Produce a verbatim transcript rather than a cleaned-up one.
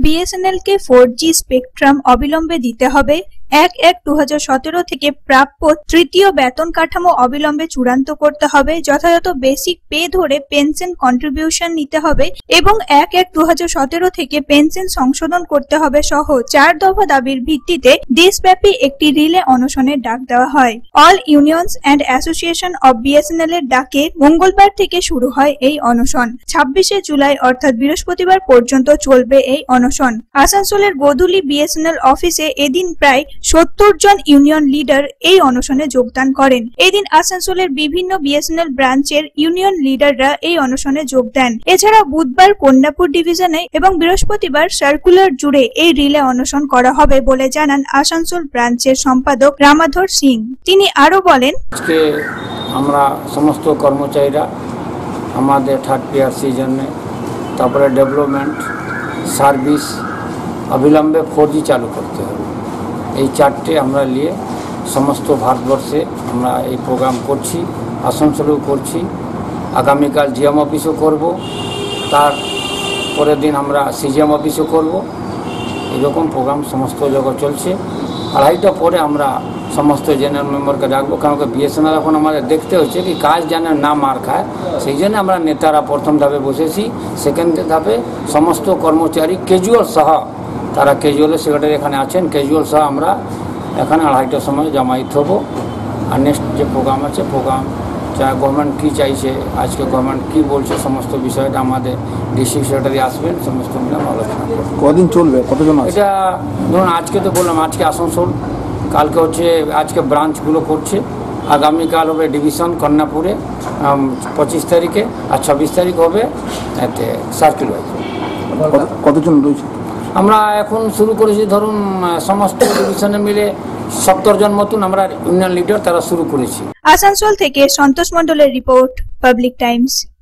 BSNL কে four G spectrum অবিলম্বে দিতে হবে। এক এক দু হাজার সতেরো থেকে প্রাপ্য তৃতীয় বেতন কাঠামো অবিলম্বে চূড়ান্ত করতে হবে। যথাযথ বেসিক পে ধরে পেনশন কন্ট্রিবিউশন নিতে হবে এবং এক এক দু হাজার সতেরো থেকে পেনশন সংশোধন করতে হবে সহ চার দফা দাবির ভিত্তিতে দেশব্যাপী একটি রিলে অনশনের ডাক দেওয়া হয়। All unions and association of BSNL এর ডাকে মঙ্গলবার থেকে শুরু হয় এই অনশন। ছাব্বিশে জুলাই অর্থাৎ বৃহস্পতিবার পর্যন্ত চলবে এই অনশন। আসানসোলের গোধূলি বিএসএনএল অফিসে এদিন প্রায় সত্তর জন ইউনিয়ন লিডার এই অনশনে যোগদান করেন। এদিন আসানসোলের বিভিন্ন বিএসএনএল ব্রাঞ্চের ইউনিয়ন লিডাররা এই অনশনে যোগ দেন। এছাড়া বুধবার কন্যাপুর ডিভিশনে এবং বৃহস্পতিবার সার্কুলার জুড়ে এই রিলে অনশন করা হবে বলে জানান আসানসোল ব্রাঞ্চের সম্পাদক রামাধর সিং। তিনি আরো বলেন, আজকে আমরা সমস্ত কর্মচারীরা আমাদের থার্ড পিআরসি জন্য তারপরে ডেভেলপমেন্ট সার্ভিস অবিলম্বে ফোর জি চালু করতে হবে, এই চারটে আমরা নিয়ে সমস্ত ভারতবর্ষে আমরা এই প্রোগ্রাম করছি। আসানসোলেও করছি, আগামীকাল জিএম অফিসও করব, তার পরের দিন আমরা সিজিএম অফিসও করব। এরকম প্রোগ্রাম সমস্ত জায়গায় চলছে। আড়াইটা পরে আমরা সমস্ত জেনারেল মেম্বারকে ডাকবো, কারণ বিএসএনএল এখন আমাদের দেখতে হচ্ছে কি কাজ যেন না মার খায়, সেই জন্য আমরা নেতারা প্রথম ধাপে বসেছি। সেকেন্ড ধাপে সমস্ত কর্মচারী ক্যাজুয়াল সহ, তারা ক্যাজুয়ালের সেক্রেটারি এখানে আছেন, ক্যাজুয়াল সহ আমরা এখানে আড়াইটার সময় জমায়েত হব। আর নেক্সট যে প্রোগ্রাম আছে প্রোগ্রাম চাই গভর্নমেন্ট কী চাইছে, আজকে গভর্নমেন্ট কী বলছে, সমস্ত বিষয়টা আমাদের ডিস্ট্রিক্ট সেক্রেটারি আসবেন, সমস্ত মিলে আলোচনা করব। কদিন চলবে, কতজন? এটা ধরুন আজকে তো বললাম আজকে আসানসোল, কালকে হচ্ছে আজকে ব্রাঞ্চগুলো করছে, আগামীকাল হবে ডিভিশন কন্যাপুরে পঁচিশ তারিখে, আর ছাব্বিশ তারিখ হবে এতে সার্কেল ওয়াইজ। কতজন রয়েছে? আমরা এখন শুরু করেছি ধরুন সমস্ত ডিভিশনে মিলে সত্তর জন মতন আমরা ইউনিয়ন লিডার তারা শুরু করেছি। আসানসোল থেকে সন্তোষ মণ্ডলের রিপোর্ট, পাবলিক টাইমস।